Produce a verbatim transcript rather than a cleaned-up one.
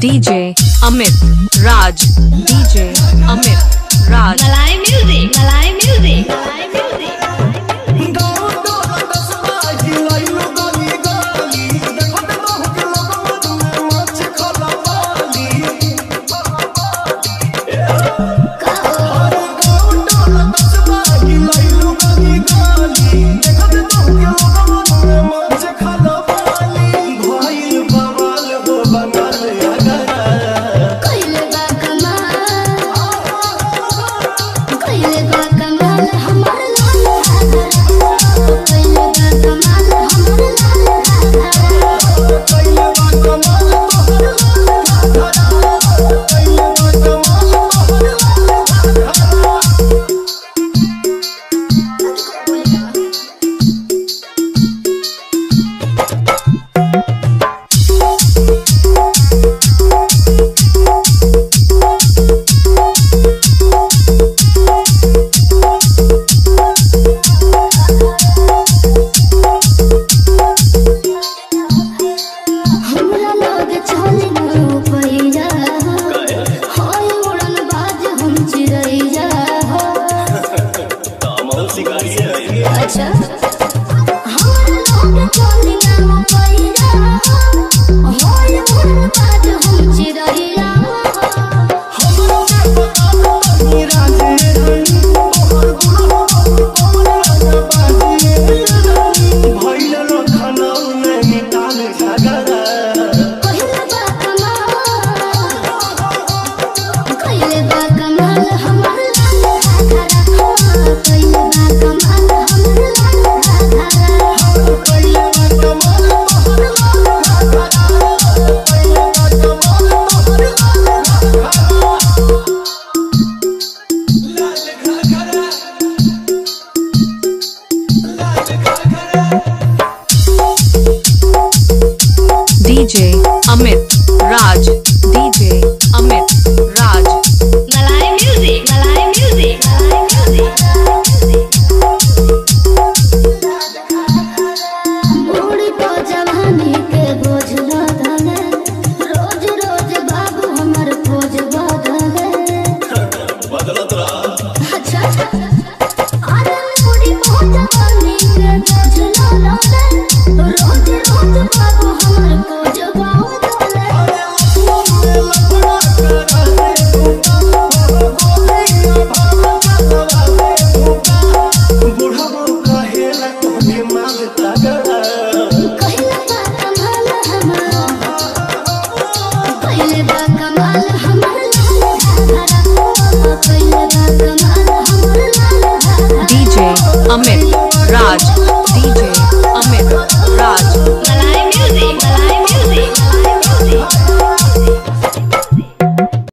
DJ Amit Raj, DJ Amit Raj. Malai music, Malai music, Malai music. DJ Amit Raj, DJ Amit Raj. Malai music, Malai music, Malai music. बूढ़ी तो जवानी के बोझ लदले, रोज रोज बाबू हमर खोज बदले। बदलत रहा। अच्छा अरे बूढ़ी तो जवानी के बोझ लदले, रोज रोज बाबू हमर खोज बदले। बुढ़ा